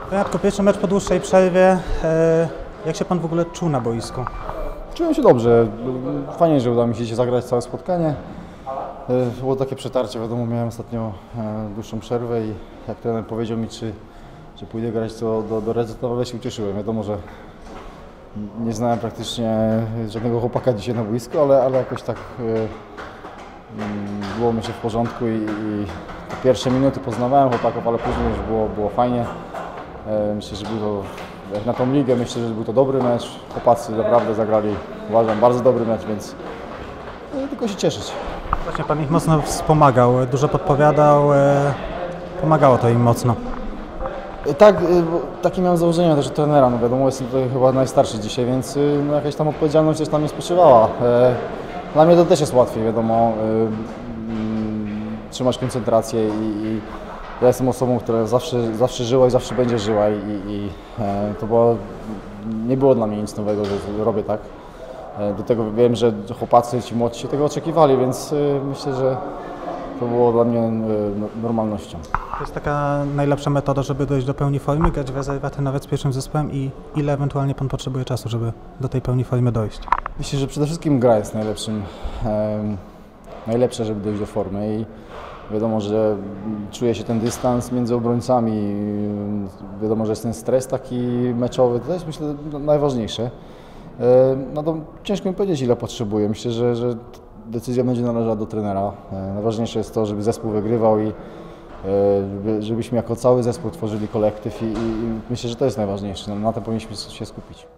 Janko, pierwszy mecz po dłuższej przerwie. Jak się Pan w ogóle czuł na boisku? Czułem się dobrze. Fajnie, że udało mi się zagrać całe spotkanie. Było takie przetarcie, wiadomo, miałem ostatnio dłuższą przerwę i jak trener powiedział mi, czy pójdę grać do Redzy, to naprawdę się ucieszyłem. Wiadomo, że nie znałem praktycznie żadnego chłopaka dzisiaj na boisku, ale jakoś tak było mi się w porządku i te pierwsze minuty poznawałem chłopaków, ale później już było fajnie. Myślę, że był to, jak na tą ligę, myślę, że był to dobry mecz. Chłopacy naprawdę zagrali, uważam, bardzo dobry mecz, więc tylko się cieszyć. Właśnie Pan ich mocno wspomagał, dużo podpowiadał, pomagało to im mocno. Tak, takie miałem założenia też od trenera, no wiadomo, jestem tutaj chyba najstarszy dzisiaj, więc jakaś tam odpowiedzialność też tam nie spoczywała. Dla mnie to też jest łatwiej, wiadomo, trzymać koncentrację i ja jestem osobą, która zawsze żyła i zawsze będzie żyła i to nie było dla mnie nic nowego, że robię tak. Do tego wiem, że chłopacy, ci młodsi tego oczekiwali, więc myślę, że to było dla mnie normalnością. To jest taka najlepsza metoda, żeby dojść do pełni formy, grać w rezerwaty nawet z pierwszym zespołem i ile ewentualnie Pan potrzebuje czasu, żeby do tej pełni formy dojść? Myślę, że przede wszystkim gra jest najlepsza, żeby dojść do formy i wiadomo, że czuje się ten dystans między obrońcami, wiadomo, że jest ten stres taki meczowy, to jest myślę najważniejsze. No to ciężko mi powiedzieć, ile potrzebuję. Myślę, że decyzja będzie należała do trenera. Najważniejsze jest to, żeby zespół wygrywał i żebyśmy jako cały zespół tworzyli kolektyw i myślę, że to jest najważniejsze. Na tym powinniśmy się skupić.